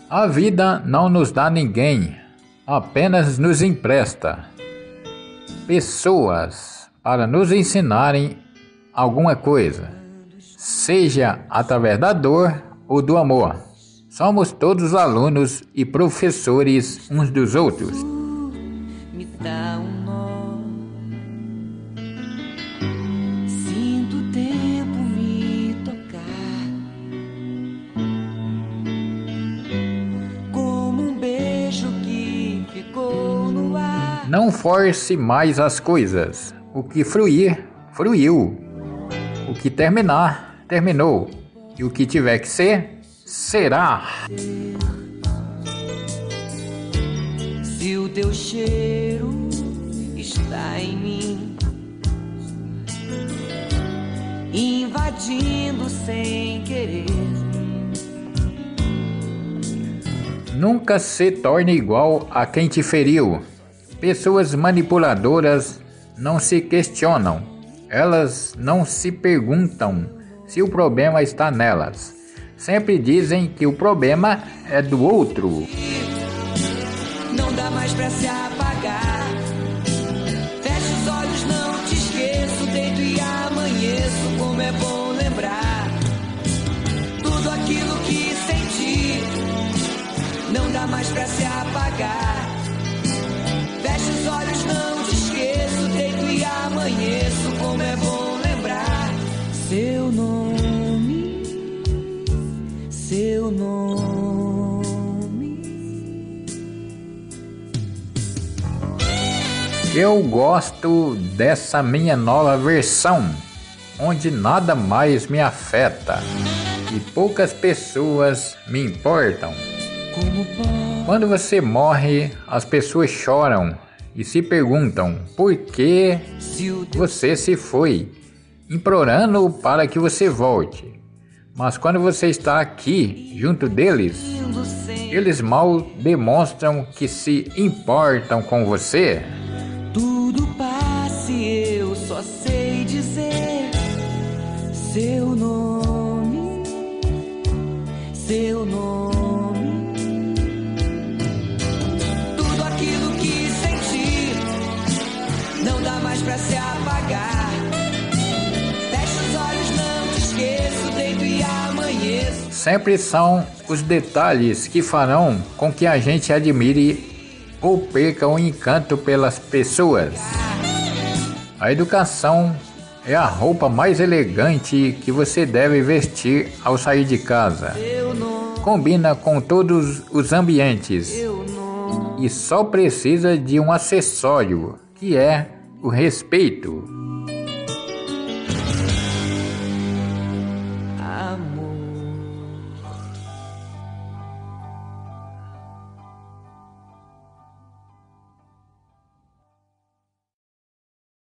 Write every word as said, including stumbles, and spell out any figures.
A vida não nos dá ninguém, apenas nos empresta pessoas para nos ensinarem alguma coisa, seja através da dor ou do amor. Somos todos alunos e professores uns dos outros. Me dá um nó, sinto o tempo me tocar, como um beijo que ficou no ar. Não force mais as coisas. O que fluir, fluiu. O que terminar, terminou. E o que tiver que ser, será. Se o teu cheiro está em mim, invadindo sem querer. Nunca se torne igual a quem te feriu. Pessoas manipuladoras não se questionam. Elas não se perguntam se o problema está nelas. Sempre dizem que o problema é do outro. Não dá mais pra se apagar. Fecha os olhos, não te esqueço. Deito e amanheço, como é bom lembrar tudo aquilo que senti. Não dá mais pra se apagar. Fecha os olhos, não te esqueço. Deito e amanheço, como é bom lembrar seu nome, seu nome. Eu gosto dessa minha nova versão, onde nada mais me afeta e poucas pessoas me importam. Quando você morre, as pessoas choram e se perguntam por que você se foi, implorando para que você volte. Mas quando você está aqui, junto deles, eles mal demonstram que se importam com você. Tudo passe, eu só sei dizer seu nome, seu nome. Tudo aquilo que senti não dá mais pra se apagar. Fecha os olhos, não te esqueço, deito e amanheço. Sempre são os detalhes que farão com que a gente admire ou perca o encanto pelas pessoas. A educação é a roupa mais elegante que você deve vestir ao sair de casa. Combina com todos os ambientes e só precisa de um acessório, que é o respeito.